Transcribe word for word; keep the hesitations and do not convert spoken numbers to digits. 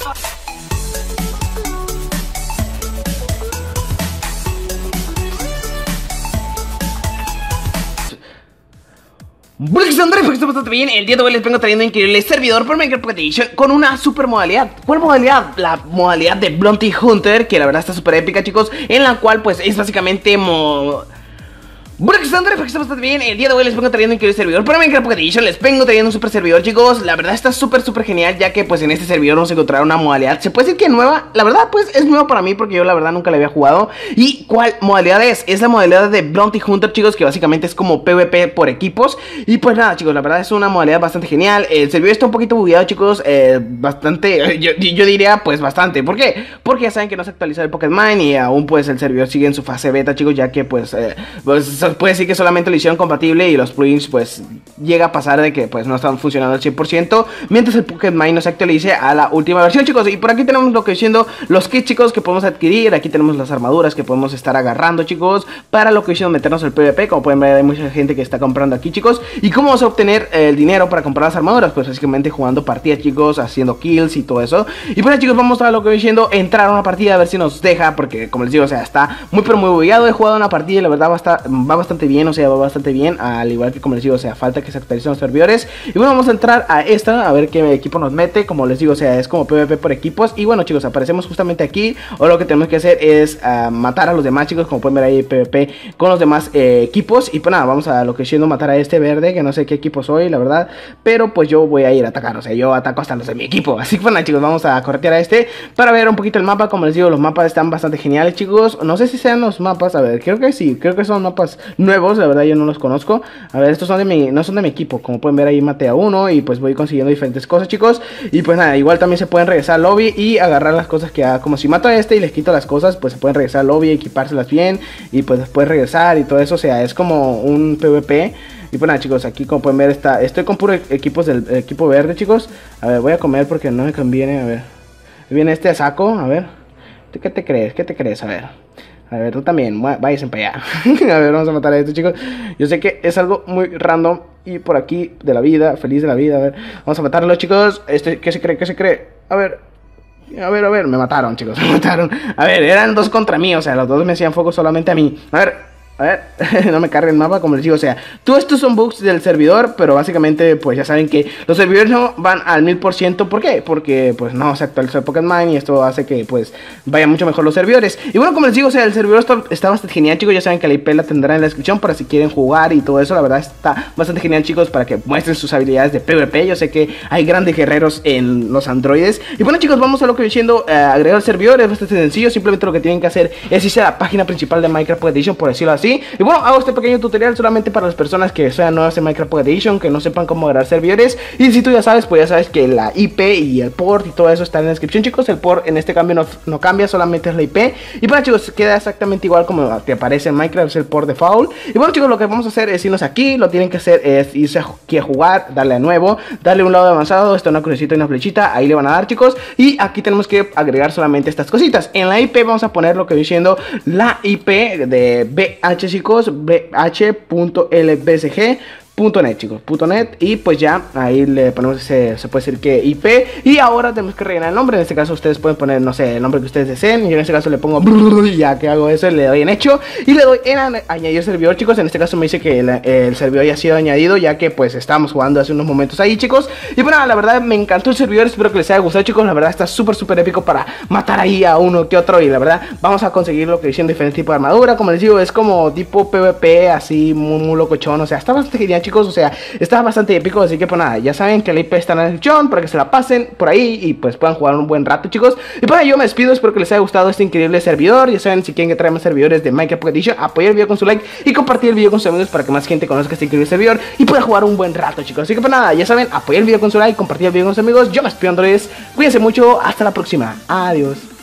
Bueno, que Andrés, porque está bastante bien. El día de hoy les vengo trayendo un increíble servidor por Minecraft Pocket Edition con una super modalidad. ¿Cuál modalidad? La modalidad de Bounty Hunter, que la verdad está súper épica, chicos, en la cual pues es básicamente mo... Bueno, que Andrés, porque está bastante bien. El día de hoy les vengo trayendo un increíble servidor para Minecraft Pocket Edition. Les vengo trayendo un super servidor, chicos. La verdad está súper súper genial, ya que pues en este servidor vamos a encontrar una modalidad, se puede decir que nueva. La verdad pues es nueva para mí, porque yo la verdad nunca la había jugado. ¿Y cuál modalidad es? Es la modalidad de Bounty Hunter, chicos, que básicamente es como PvP por equipos. Y pues nada, chicos, la verdad es una modalidad bastante genial. El servidor está un poquito bugueado, chicos, eh, bastante, yo, yo diría pues bastante. ¿Por qué? Porque ya saben que no se actualizó el Pocket Mine y aún pues el servidor sigue en su fase beta, chicos, ya que pues, eh, pues se puede decir que solamente lo hicieron compatible y los plugins pues llega a pasar de que pues no están funcionando al cien por ciento mientras el Pocket Mine no se actualice a la última versión, chicos. Y por aquí tenemos lo que diciendo los kits, chicos, que podemos adquirir. Aquí tenemos las armaduras que podemos estar agarrando, chicos, para lo que hicieron meternos al PvP. Como pueden ver, hay mucha gente que está comprando aquí, chicos. ¿Y cómo vamos a obtener el dinero para comprar las armaduras? Pues básicamente jugando partidas, chicos, haciendo kills y todo eso. Y bueno, chicos, vamos a lo que diciendo entrar a una partida a ver si nos deja, porque como les digo, o sea, está muy pero muy bugueado. He jugado una partida y la verdad va, a estar, va bastante bien, o sea, va bastante bien, al igual que como les digo, o sea, falta que se actualicen los servidores. Y bueno, vamos a entrar a esta, a ver qué equipo nos mete. Como les digo, o sea, es como PvP por equipos. Y bueno, chicos, aparecemos justamente aquí. O lo que tenemos que hacer es uh, matar a los demás, chicos, como pueden ver ahí, PvP con los demás eh, equipos. Y pues nada, vamos a lo que siendo matar a este verde, que no sé qué equipo soy, la verdad, pero pues yo voy a ir a atacar, o sea, yo ataco hasta los de mi equipo. Así que bueno, chicos, vamos a corretear a este para ver un poquito el mapa. Como les digo, los mapas están bastante geniales, chicos. No sé si sean los mapas, a ver, creo que sí, creo que son mapas nuevos, la verdad yo no los conozco. A ver, estos son de mi, no son de mi equipo. Como pueden ver ahí maté a uno y pues voy consiguiendo diferentes cosas, chicos. Y pues nada, igual también se pueden regresar al lobby y agarrar las cosas que haga. Como si mato a este y les quito las cosas, pues se pueden regresar al lobby, equipárselas bien y pues después regresar y todo eso. O sea, es como un PvP. Y pues nada, chicos, aquí como pueden ver está, estoy con puros equipos del equipo verde, chicos. A ver, voy a comer porque no me conviene. A ver, viene este a saco, a ver. ¿Qué te crees? ¿Qué te crees? A ver. A ver, tú también, váyanse para allá. A ver, vamos a matar a esto, chicos. Yo sé que es algo muy random y por aquí de la vida, feliz de la vida. A ver, vamos a matarlo, chicos. Este, ¿qué se cree? ¿Qué se cree? A ver, a ver, a ver, me mataron, chicos, me mataron. A ver, eran dos contra mí, o sea, los dos me hacían fuego solamente a mí. A ver. A ver, no me cargue el mapa, como les digo, o sea, todo esto son bugs del servidor, pero básicamente, pues ya saben que los servidores no van al mil por ciento. ¿Por qué? Porque, pues, no se actualizó el Pocket Mine y esto hace que, pues, vayan mucho mejor los servidores. Y bueno, como les digo, o sea, el servidor está, está bastante genial, chicos. Ya saben que la I P la tendrán en la descripción para si quieren jugar y todo eso. La verdad está bastante genial, chicos, para que muestren sus habilidades de PvP. Yo sé que hay grandes guerreros en los androides. Y bueno, chicos, vamos a lo que diciendo, eh, agregar el servidor. Es bastante sencillo, simplemente lo que tienen que hacer es irse a la página principal de Minecraft Pocket Edition, por decirlo así. Y bueno, hago este pequeño tutorial solamente para las personas que sean nuevas en Minecraft Pocket Edition, que no sepan cómo agregar servidores. Y si tú ya sabes, pues ya sabes que la I P y el port y todo eso está en la descripción, chicos. El port en este cambio no, no cambia, solamente es la I P. Y bueno, chicos, queda exactamente igual como te aparece en Minecraft, es el port default. Y bueno, chicos, lo que vamos a hacer es irnos aquí. Lo tienen que hacer es irse aquí a jugar, darle a nuevo, darle un lado avanzado, está una crucecita y una flechita, ahí le van a dar, chicos. Y aquí tenemos que agregar solamente estas cositas. En la I P vamos a poner lo que viene siendo la I P de B H, chicos, b h punto l b s g punto net, chicos, punto net. Y pues ya ahí le ponemos ese, se puede decir que I P. Y ahora tenemos que rellenar el nombre. En este caso ustedes pueden poner, no sé, el nombre que ustedes deseen. Y en este caso le pongo, ya que hago eso, le doy en hecho y le doy en añadir servidor, chicos. En este caso me dice que el, el servidor ya ha sido añadido, ya que pues estábamos jugando hace unos momentos ahí, chicos. Y bueno, la verdad me encantó el servidor, espero que les haya gustado, chicos. La verdad está súper súper épico para matar ahí a uno que otro. Y la verdad vamos a conseguir lo que dicen diferentes tipos de armadura. Como les digo, es como tipo PvP, así muy, muy locochón. O sea, está bastante genial, chicos. O sea, está bastante épico, así que pues nada, ya saben que la I P está en la descripción para que se la pasen por ahí y pues puedan jugar un buen rato, chicos. Y para ello me despido, espero que les haya gustado este increíble servidor. Ya saben, si quieren que traiga más servidores de Minecraft Pocket Edition, apoyar el video con su like y compartir el video con sus amigos para que más gente conozca este increíble servidor y pueda jugar un buen rato, chicos. Así que pues nada, ya saben, apoyar el video con su like, compartir el video con sus amigos. Yo me despido, androides, cuídense mucho, hasta la próxima, adiós.